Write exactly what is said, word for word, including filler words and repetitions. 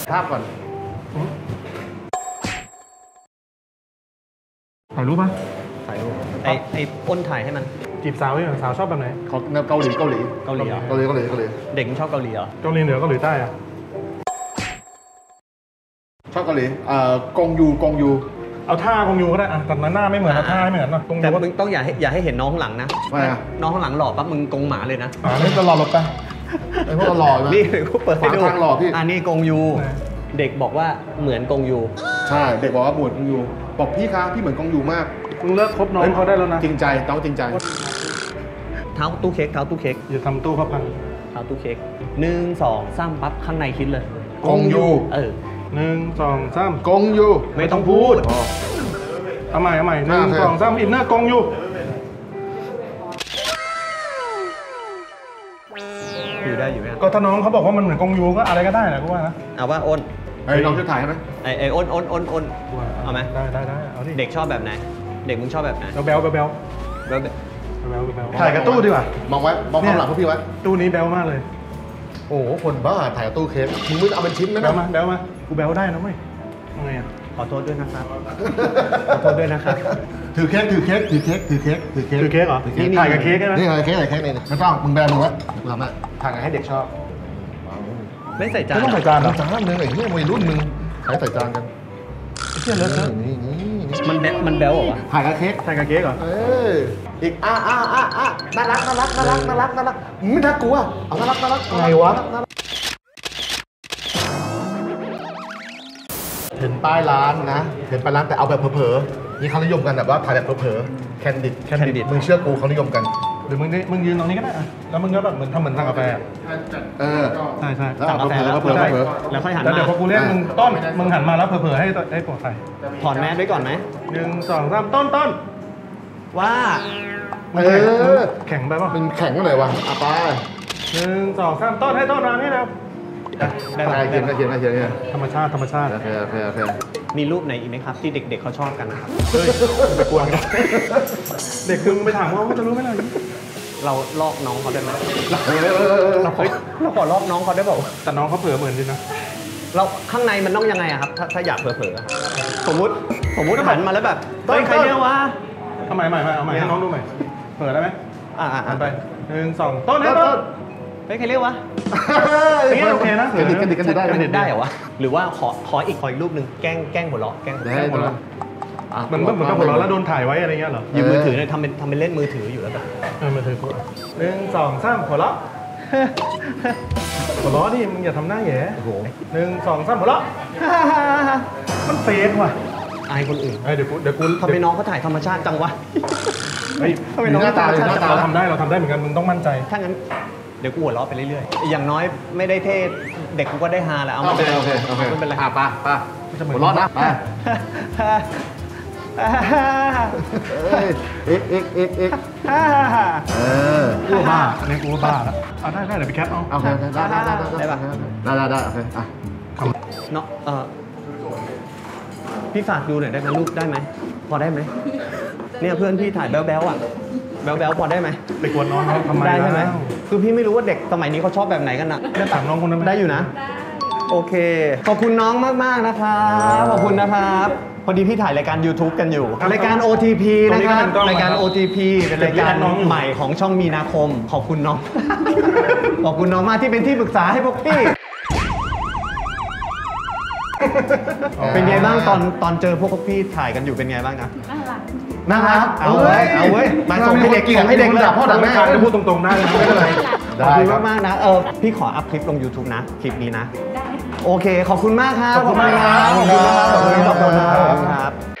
ภาพก่อนถ่ายรูปปะถ่ายรูปไอ้ไอ้อ้นถ่ายให้มันจีบสาวยังสาวชอบแบบไหนเขาแนวเกาหลีเกาหลีเกาหลีเหรอเกาหลีเกาหลีเกาหลีเด็กมันชอบเกาหลีเหรอเกาหลีเหนือเกาหลีใต้อะชอบเกาหลีเอ่อกงยูกงยูเอาท่ากงยูก็ได้อะแต่หน้าไม่เหมือนเอาท่าไม่เหมือนนะแต่มึงต้องอย่าให้อย่าให้เห็นน้องข้างหลังนะน้องข้างหลังหล่อปั๊บมึงกงหมาเลยนะอ่านี่จะหล่อหลบไปไอ้พวกหล่อนี่กูเปิดให้ดูทางหล่อพี่อันนี้กงยูเด็กบอกว่าเหมือนกงยูใช่เด็กบอกว่าเหมือนกงยูบอกพี่คะพี่เหมือนกงยูมากมึงเลิกคบน้องเขาได้แล้วนะจริงใจต้องจริงใจเท้าตู้เค้กเท้าตู้เค้กอย่าทำตู้เขาพังเท้าตู้เค้กหนึ่งสองสามปั๊บข้างในคิดเลยกงยูเออหนึ่งสองสามกงยูไม่ต้องพูดเอาใหม่เอาใหม่หนึ่งสองสามอินเนอร์กงยูอยู่ได้อยู่ไหมก็ถ้าน้องเขาบอกว่ามันเหมือนกงยูก็อะไรก็ได้แหละกูว่านะเอาว่าอ้นไอ้น้องจะถ่ายไหมไอ้ไอ้อ้นอ้นอ้นอ้นเอาไหมได้ได้ได้เอาดิเด็กชอบแบบไหนเด็กมึงชอบแบบไหนเบลเบลเบลเบลเบลเบลถ่ายกับตู้ดีกว่ามองไว้มองข้างหลังพวกพี่ไว้ตู้นี้เบลมากเลยโอ้โหคนบ้าถ่ายกับตู้เค้กมึงไม่เอาเป็นชิ้นนะเบลมาเบลมากูเบลได้นะเว้ยยังไงอ่ะขอโทษด้วยนะครับขอโทษด้วยนะครับถือเค้กถือเค้กถือเค้กถือเค้กถือเค้กถือเค้กเหรอถ่ายกับเค้กใช่ไหมนี่ถ่ายเค้กถ่ายเค้กนี่ไม่ต้องมึงแบนมึงวะทำอ่ะถ่ายไงให้เด็กชอบไม่ใส่จานไม่ต้องใส่จานหรอจานนึงไอ้เหี้ยวัยรุ่นมึงใครใส่จานกันเชื่อเลยนี่นี่มันแบมันแบลเหรอถ่ายกับเค้กถ่ายกับเค้กเหรอเอออีกอ่ะอ่ะอ่ะอ่ะน่ารักน่ารักน่ารักน่ารักน่ารักไม่น่ากลัวเอาน่ารักน่ารักไงวะเห็นป้ายร้านนะเห็นป้ายร้านแต่เอาแบบเผลอๆนี่เขานิยมกันแบบว่าถ่ายแบบเผลอๆแคนดิดแคนดิดมึงเชื่อกูเขานิยมกันหรือมึงมึงยืนตรงนี้ก็ได้อะแล้วมึงก็แบบเหมือนทำเหมือนสั่งกาแฟเออใช่ใช่สั่งกาแฟแล้วเผลอแล้วค่อยหันมาแล้วเดี๋ยวพอกูเรียกมึงต้นมึงหันมาแล้วเผลอๆให้ให้ปลอดภัยถอนแมสไว้ก่อนไหมหนึ่งสองสามต้นต้นว่าเออแข็งไปป่ะมันแข็งเมื่อไหร่วะอ่ะไปหนึ่งสองสามต้นให้ต้นมานี่แล้วได้ได้เขียนได้เขียนได้เขียนธรรมชาติธรรมชาติโอเคโอเคโอเคมีรูปไหนอีกไหมครับที่เด็กๆเขาชอบกันนะครับเฮ้ยไปกวนกันเด็กคือมึงไปถามว่าเขาจะรู้ไหมล่ะเราลอกน้องเขาได้ไหมเราเฮ้ยเราขอลอกน้องเขาได้เปล่าแต่น้องเขาเผลอเหมือนจริงนะเราข้างในมันต้องยังไงอะครับถ้าถ้าอยากเผลอๆสมมุติสมมุติหันมาแล้วแบบเฮ้ยใครเรียกว่าทำไมใหม่เอาใหม่ให้น้องดูใหม่เผลอได้ไหมอ่าอ่าไปหนึ่งสองต้นให้ต้นเฮ้ยใครเรียกวะนี่โอเคนะกระดิกกระดิกกระดิกได้กระดิกได้เหรอวะหรือว่าขอขออีกขออีกรูปหนึ่งแกล้งแกล้งหัวเราะแกล้งหัวเราะมันเหมือนกับหัวเราะแล้วโดนถ่ายไว้อะไรเงี้ยเหรอยืมมือถือเนี่ยทำเป็นทำเป็นเล่นมือถืออยู่แล้วแบบเออมือถือกูหนึ่งสองสามหัวเราะหัวเราะดิมึงอย่าทำหน้าแย่โอ้โหหนึ่งสองสามหัวเราะมันเฟซว่ะอายคนอื่นเดี๋ยวกูเดี๋ยวกูทำไมน้องเขาถ่ายธรรมชาติจังวะเฮ้ยทำไมน้องหน้าตาหน้าตาเราทำได้เราทำได้เหมือนกันมึงต้องมั่นใจถ้างั้นเดี๋ยวกูหัวเราะไปเรื่อยๆอย่างน้อยไม่ได้เท่เด็กกูก็ได้ฮาแหละเอาโอเคโอเคโอเคไม่เป็นไรอ่ะป่ะป่ะหัวเราะนะป่ะเอ๊ะเอ๊ะเอ๊ะเอ๊ะเออกูบ้าอันนี้กูบ้าแล้วเอาได้ได้เดี๋ยวไปแคปเอาโอเคได้ได้ได้ได้ป่ะได้ได้ได้โอเคอ่ะเนาะเออพี่ฝากดูหน่อยได้ไหมลูกได้ไหมพอได้ไหมเนี่ยเพื่อนพี่ถ่ายแบ๊วๆอ่ะแบ๊วๆพอได้ไหมไปกวนน้องเขาทำไมได้ใช่ไหมคือพี่ไม่รู้ว่าเด็กสมัยนี้เขาชอบแบบไหนกันนะได้ถามน้องคนนั้นได้อยู่นะโอเคขอบคุณน้องมากๆนะครับขอบคุณนะครับพอดีพี่ถ่ายรายการ YouTube กันอยู่รายการ โอ ที พี นะครับรายการ โอ ที พี เป็นรายการใหม่ของช่องมีนาคมขอบคุณน้องขอบคุณน้องมากที่เป็นที่ปรึกษาให้พวกพี่เป็นไงบ้างตอนตอนเจอพวกพี่ถ่ายกันอยู่เป็นไงบ้างนะน่ารักเอาเว้ยเอาเว้ยมาส่งให้เด็กส่งให้เด็กด่าพ่อด่าแม่จะพูดตรงๆได้นะไม่เป็นไรขอบคุณมากๆนะเออพี่ขออัพคลิปลง YouTube นะคลิปนี้นะโอเคขอบคุณมากครับขอบคุณมากครับขอบคุณมากครับขอบคุณครับ